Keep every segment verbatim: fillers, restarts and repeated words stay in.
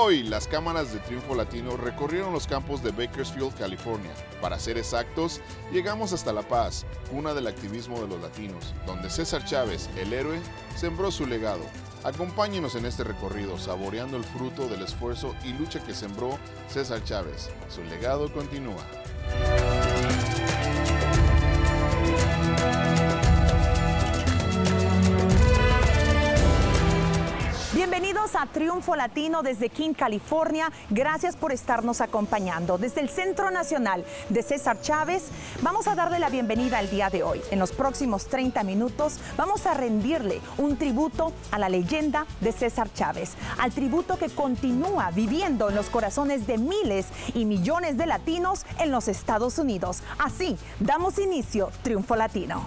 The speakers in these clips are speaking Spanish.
Hoy, las cámaras de Triunfo Latino recorrieron los campos de Bakersfield, California. Para ser exactos, llegamos hasta La Paz, cuna del activismo de los latinos, donde César Chávez, el héroe, sembró su legado. Acompáñenos en este recorrido, saboreando el fruto del esfuerzo y lucha que sembró César Chávez. Su legado continúa. Bienvenidos a Triunfo Latino desde King, California. Gracias por estarnos acompañando. Desde el Centro Nacional de César Chávez, vamos a darle la bienvenida al día de hoy. En los próximos treinta minutos vamos a rendirle un tributo a la leyenda de César Chávez, al tributo que continúa viviendo en los corazones de miles y millones de latinos en los Estados Unidos. Así damos inicio Triunfo Latino.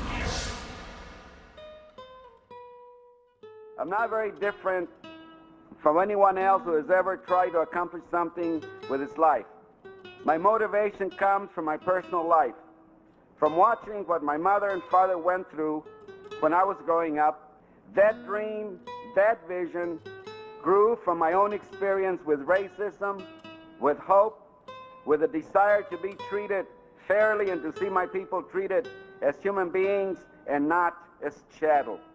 I'm not very different from anyone else who has ever tried to accomplish something with his life. My motivation comes from my personal life, from watching what my mother and father went through when I was growing up. That dream, that vision grew from my own experience with racism, with hope, with a desire to be treated fairly and to see my people treated as human beings and not as chattel.